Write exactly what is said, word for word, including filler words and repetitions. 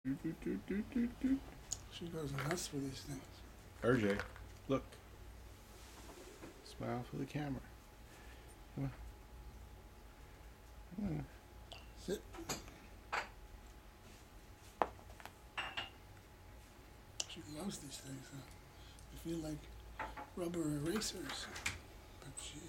Do, do, do, do, do, do. She goes nuts for these things. R J, look. Smile for the camera. Come on. Come on. Sit. She loves these things. Huh? They feel like rubber erasers. But she